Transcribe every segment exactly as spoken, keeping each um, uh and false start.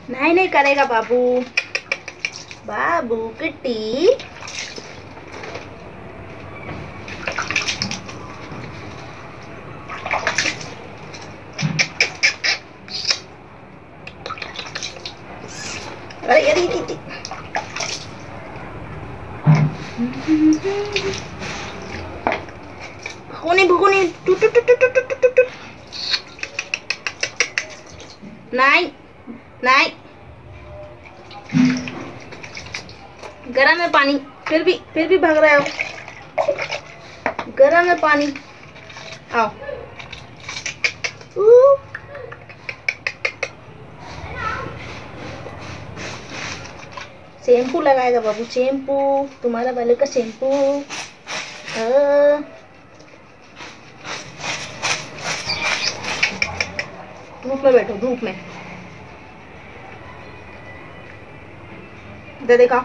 नहीं नहीं करेगा बाबू, बाबू किट्टी। अरे अरे दीदी भगोनी भगोनी टू टू टू टू टू टू टू टू। नहीं नहीं, गरम है पानी, फिर भी फिर भी भाग रहे हो। गरम है पानी, आओ। शैम्पू लगाएगा बाबू, शैम्पू, तुम्हारा बालों का शैम्पू। धूप में बैठो, धूप में। इधर देखा,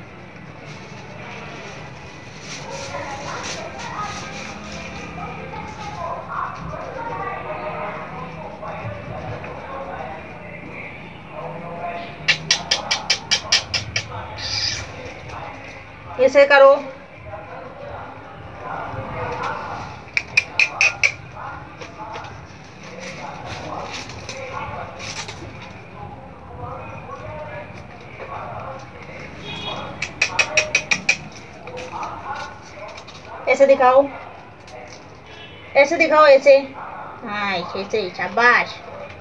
ऐसे करो। ऐसे दिखाओ, ऐसे दिखाओ, ऐसे। हाँ ऐसे, शाबाश।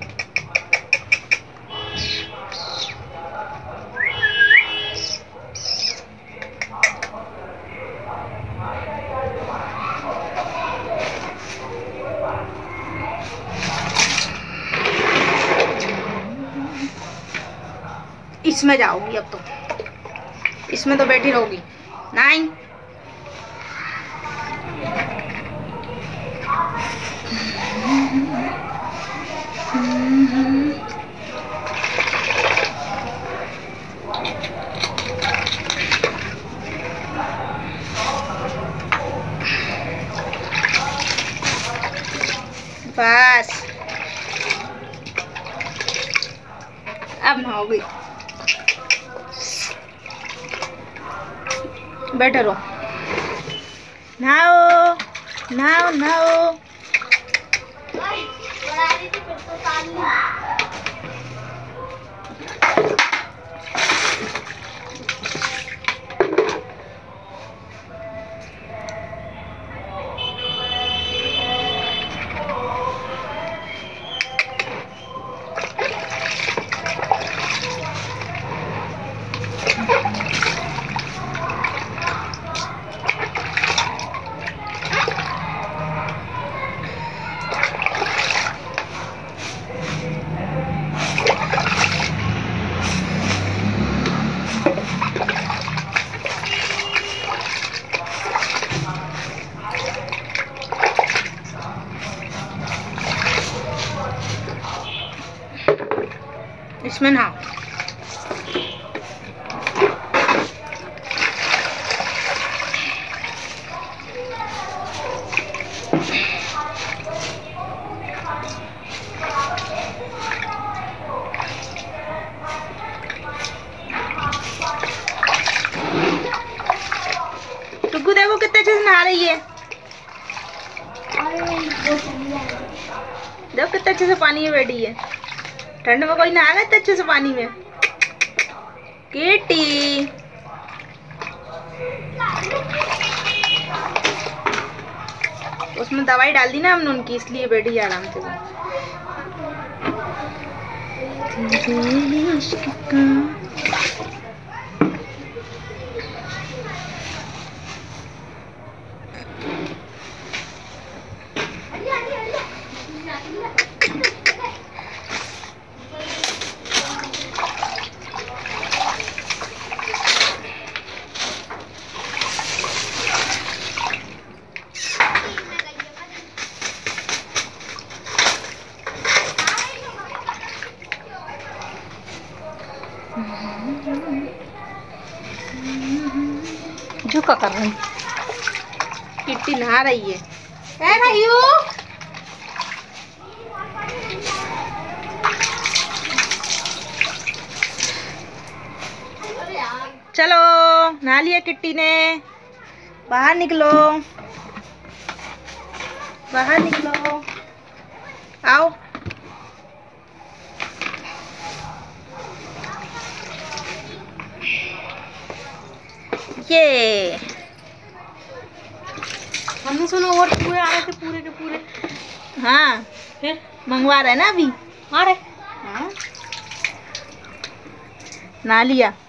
इसमें जाओगी अब तो, इसमें तो बैठी रहोगी। नहीं बस, अब नहाओगी। बैठे रहो, नहाओ नहाओ नहाओ। इसमें नहाओ। टुक्कू देखो कितने अच्छे से नहा रही है, देखो कितने अच्छे से पानी में बैठी है। ठंड में कोई नहा लेता अच्छे से पानी में। किटी उसमें दवाई डाल दी ना हमने उनकी, इसलिए बैठी आराम से। झुका कर रही, किट्टी नहा रही है। है भाइयों, चलो नहा लिया किट्टी ने, बाहर निकलो, बाहर निकलो, आओ। ये हमने सुना और पूरे आ रहे थे, पूरे के पूरे। हाँ फिर मंगवा रहे ना अभी, आ रहे। हाँ नहा लिया।